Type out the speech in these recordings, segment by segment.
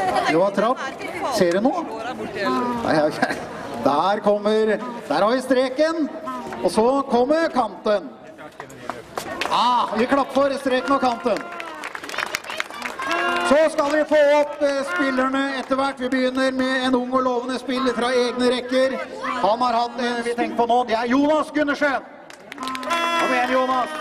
Det var trapp. Ser du nå? Der har vi streken, og så kommer kanten. Vi klapper for streken og kanten. Så skal vi få opp spillerne etter hvert. Vi begynner med en ung og lovende spiller fra egne rekker. Han har hatt en vi tenker på nå, det er Jonas Gundersen. Kom igjen, Jonas.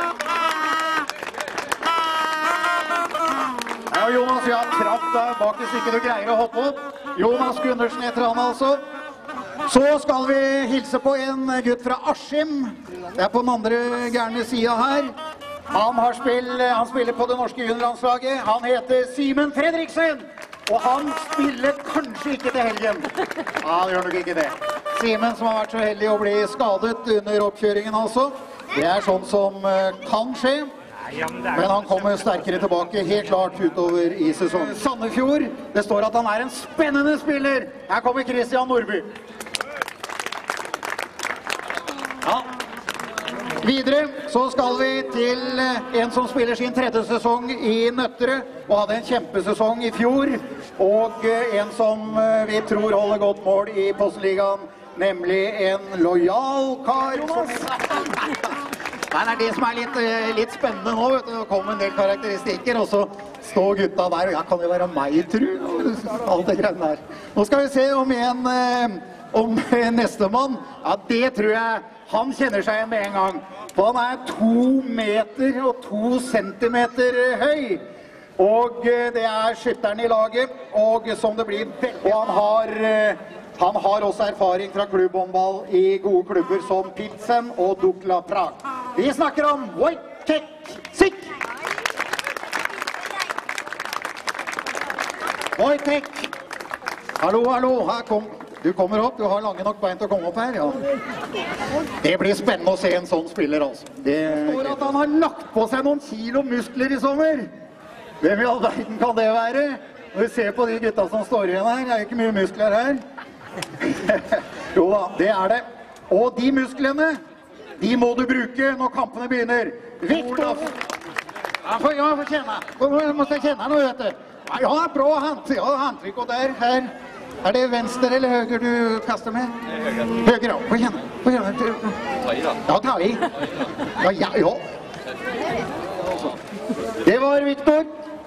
Ja, Jonas, vi har kraft der bak hvis ikke du greier å hoppe opp. Jonas Gundersen heter han altså. Så skal vi hilse på en gutt fra Askim. Det er på den andre gærne siden her. Han spiller på det norske juniorlandslaget. Han heter Simen Fredriksen. Og han spiller kanskje ikke til helgen. Det gjør nok ikke det. Simen som har vært så heldig å bli skadet under oppkjøringen altså. Det er sånn som kan skje. Men han kommer sterkere tilbake helt klart utover i sesongen. Sandefjord, det står at han er en spennende spiller. Her kommer Christian Nordby. Videre så skal vi til en som spiller sin tredje sesong i Nøtterøy og hadde en kjempesesong i fjor, og en som vi tror holder godt mål i Postligaen, nemlig en lojal kar. Det er det som er litt spennende nå, vet du. Det kommer en del karakteristikker, og så står gutta der, og ja, kan det være meg, tru? Alt det greiene der. Nå skal vi se om nestemann. Ja, det tror jeg han kjenner seg igjen med en gang. For han er 2 meter og 2 centimeter høy. Og det er skytteren i laget, og som det blir veldig. Og han har også erfaring fra klubbhåndball i gode klubber som Pilsen og Dukla Prag. Vi snakker om Wojtek Sik. Wojtek. Hallo, her kom. Du kommer opp, du har lange nok bein til å komme opp her, ja. Det blir spennende å se en sånn spiller, altså. Det står at han har lagt på seg noen kilo muskler i sommer. Hvem i all verden kan det være? Når vi ser på de gutta som står igjen her, det er ikke mye muskler her. Jo da, det er det. Og de musklene, de må du bruke når kampene begynner. Viktor! Ja, få kjenne. Nå må jeg kjenne nå, vet du. Ja, bra handtrykk, og der, her. Er det venstre eller høyre du kaster med? Høyre, på kjenne. Ja, ta i. Ja. Det var Viktor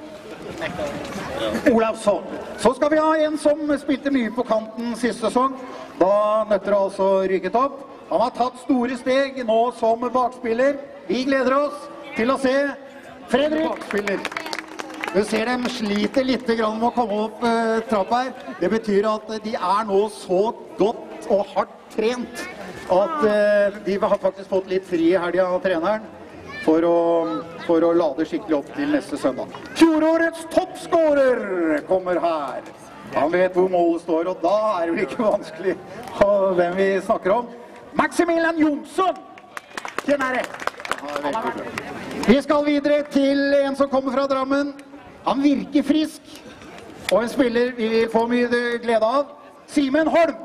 Olavsson. Så skal vi ha en som spilte mye på kanten siste sesong. Da Nøtterøy altså rykket opp. Han har tatt store steg nå som bakspiller. Vi gleder oss til å se Fredrik bakspiller. Du ser dem sliter litt grann med å komme opp trappa her. Det betyr at de er nå så godt og hardt trent at de har faktisk fått litt fri i helgen av treneren for å lade skikkelig opp til neste søndag. Fjorårets toppskårer kommer her. Han vet hvor målet står, og da er det ikke vanskelig hvem vi snakker om. Maximilian Jonsson! Kjenner det. Vi skal videre til en som kommer fra Drammen. Han virker frisk, og en spiller vi vil få mye glede av. Simen Holm.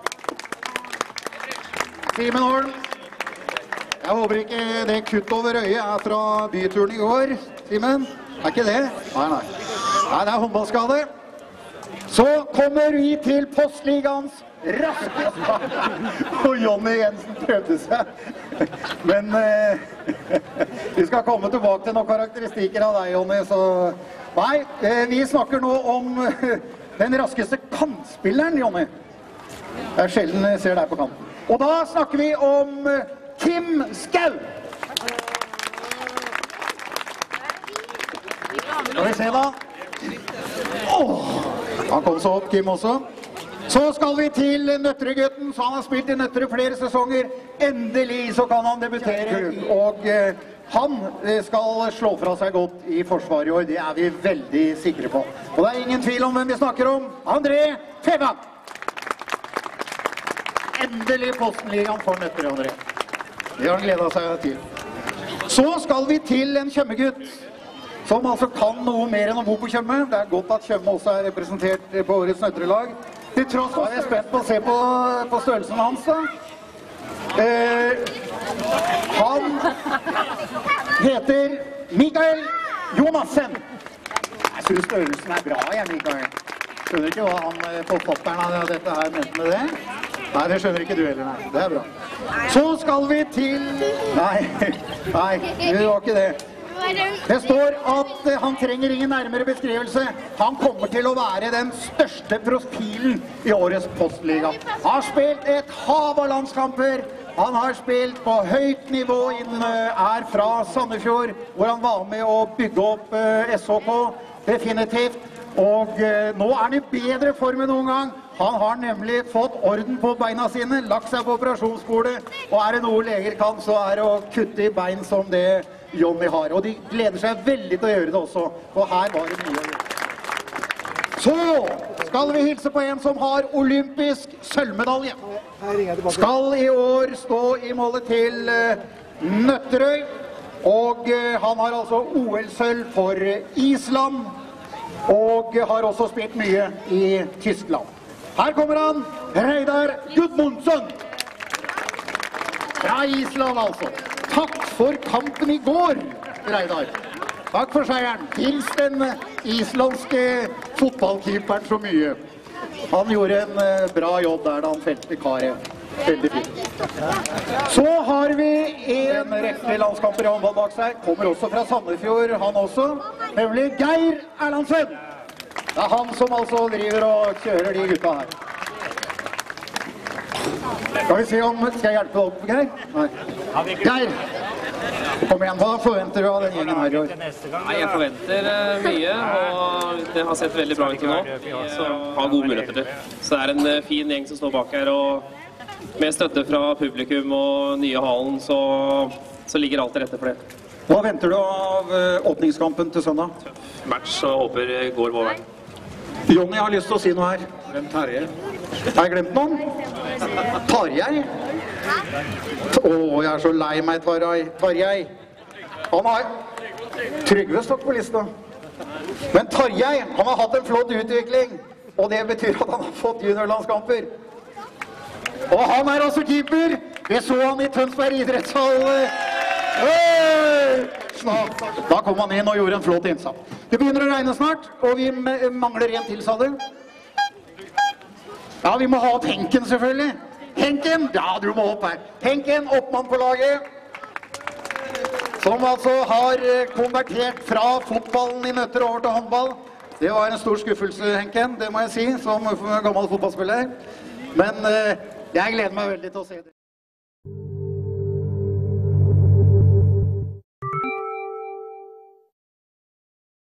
Simen Holm. Jeg håper ikke det kutt over øyet er fra byturen i går, Simen. Er ikke det? Nei. Nei, det er håndballskade. Så kommer vi til Postligaens raskeste. Og Jonny Jensen prøvde seg. Men vi skal komme tilbake til noen karakteristikker av deg, Jonny, så... Nei, vi snakker nå om den raskeste kantspilleren, Jonny. Det er sjelden jeg ser deg på kanten. Og da snakker vi om Kim Skau. Skal vi se da. Han kom så opp, Kim også. Så skal vi til Nøtterøy-gutten, så han har spilt i Nøtterøy flere sesonger. Endelig så kan han debutere, og han skal slå fra seg godt i forsvaret i år. Det er vi veldig sikre på. Og det er ingen tvil om hvem vi snakker om. André Fevang. Endelig Postenligaen for Nøtterøy, André. Det har han gledet seg til. Så skal vi til en Tjøme-gutt, som altså kan noe mer enn å bo på Tjøme. Det er godt at Tjøme også er representert på årets Nøtterøy-lag. Til tross var jeg spent på å se på størrelsen hans da. Han heter Mikael Jonassen. Jeg synes størrelsen bra, jeg, Mikael. Skjønner ikke hva han forfatteren av dette her mente med det. Nei, det skjønner ikke du heller, nei. Det bra. Så skal vi til... Nei, det var ikke det. Det står at han trenger ingen nærmere beskrivelse. Han kommer til å være den største profilen i årets Postliga. Han har spilt et hav av landskamper. Han har spilt på høyt nivå er fra Sandefjord, hvor han var med å bygge opp SHK, definitivt. Og nå er han i bedre form enn noen gang. Han har nemlig fått orden på beina sine, lagt seg på operasjonsbordet, og er det noe leger kan, så er det å kutte i bein som det Jonny har. Og de gleder seg veldig til å gjøre det også, for her var det mye å gjøre. Så skal vi hilse på en som har olympisk sølvmedalje. Skal i år stå i målet til Nøtterøy, og han har altså OL-sølv for Island, og har også spilt mye i Tyskland. Her kommer han, Reidar Gudmundsson. Fra Island altså. Takk for kampen i går, Reidar. Takk for seieren. Hils den islandske fotballkeeperen så mye. Han gjorde en bra jobb der da han felte karet. Veldig fint. Så har vi en rekke landskamper i håndball bak seg. Kommer også fra Sandefjord, han også. Nemlig Geir Erlandsen. Det er han som altså driver og kjører de gutta her. Skal vi se om... Skal jeg hjelpe deg opp, Geir? Nei. Geir! Kom igjen, hva forventer du av den gjengen her i år? Nei, jeg forventer mye, og det har sett veldig bra ut nå. Så har gode muligheter til. Så det er en fin gjeng som står bak her, og med støtte fra publikum og nye hallen, så ligger alt til rette for det. Hva venter du av åpningskampen til søndag? Match, og håper går vår vei. Jonny har lyst til å si noe her. Hvem Tarjei? Har jeg glemt noen? Tarjei? Jeg er så lei meg, Tarjei. Han har... Trygve stått på lista. Men Tarjei, han har hatt en flott utvikling. Og det betyr at han har fått juniorlandskamper. Og han er også keeper. Vi så han i Tønsberg idrettshall. Da kom han inn og gjorde en flott innsats. Det begynner å regne snart, og vi mangler en til, sa du? Ja, vi må ha opp Henken selvfølgelig. Henken, ja, du må opp her. Henken, oppmann på laget. Som altså har konvertert fra fotballen i Nøtter over til håndball. Det var en stor skuffelse, Henken, det må jeg si, som gammel fotballspiller. Men jeg gleder meg veldig til å se det.